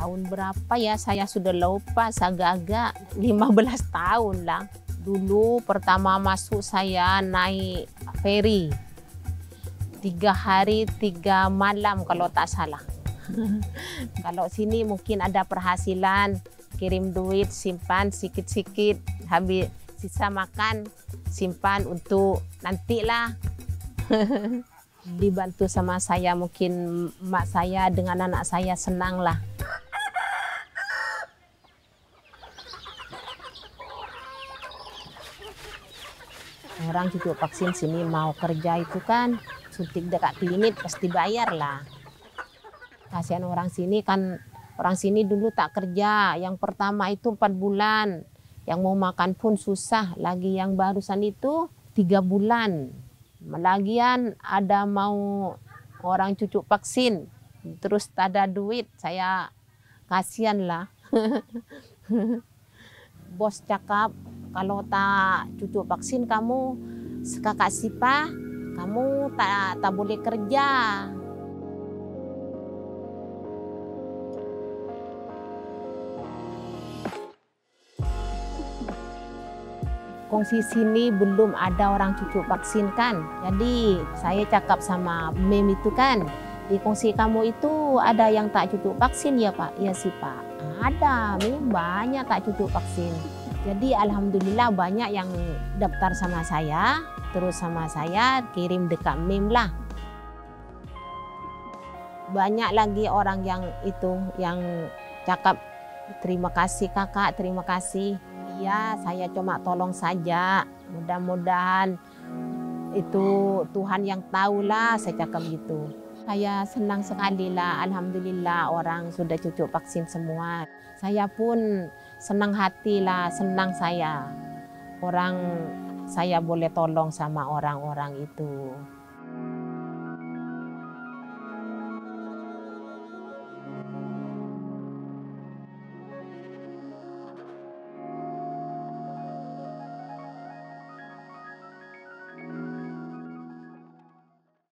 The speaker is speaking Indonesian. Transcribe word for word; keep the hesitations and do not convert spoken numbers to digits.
Tahun berapa ya saya sudah lupa, agak-agak lima belas tahun lah. Dulu pertama masuk saya naik ferry. Tiga hari, tiga malam kalau tak salah. Kalau sini mungkin ada perhasilan, kirim duit, simpan sikit-sikit, habis sisa makan, simpan untuk nantilah. Dibantu sama saya, mungkin mak saya dengan anak saya senang lah. Orang cucu vaksin sini mau kerja itu kan suntik dekat klinik pasti bayar lah. Kasihan orang sini kan, orang sini dulu tak kerja. Yang pertama itu empat bulan, yang mau makan pun susah. Lagi yang barusan itu tiga bulan. Lagian ada mau orang cucu vaksin, terus tak ada duit, saya kasihan lah. Bos cakap, kalau tak cucu vaksin kamu, kakak Sipa, kamu tak, tak boleh kerja. Kongsi sini belum ada orang cucu vaksin kan. Jadi saya cakap sama Mem itu kan, di kongsi kamu itu ada yang tak cucu vaksin ya Pak? Ya sih Pak, ada, memang banyak tak cucu vaksin. Jadi alhamdulillah banyak yang daftar sama saya, terus sama saya kirim dekat Mem lah. Banyak lagi orang yang itu, yang cakap terima kasih kakak, terima kasih. Iya, saya cuma tolong saja. Mudah-mudahan itu Tuhan yang tahulah, saya cakap gitu. Saya senang sekali lah, alhamdulillah orang sudah cucu vaksin semua. Saya pun senang hati lah, senang saya. Orang saya boleh tolong sama orang-orang itu.